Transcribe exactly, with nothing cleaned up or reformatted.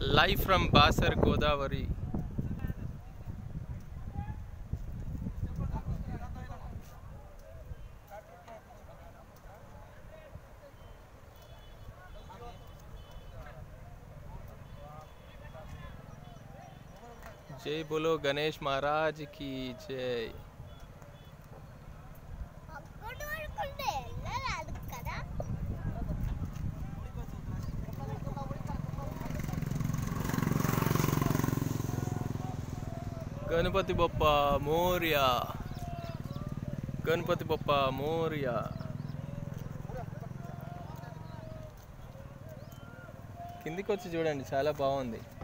Live from Basar Godavari. जय बोलो गणेश महाराज की जय। गणपति बप्पा मोरिया, गणपति बप्पा मोरिया। కిందికి వచ్చి చూడండి, చాలా బాగుంది।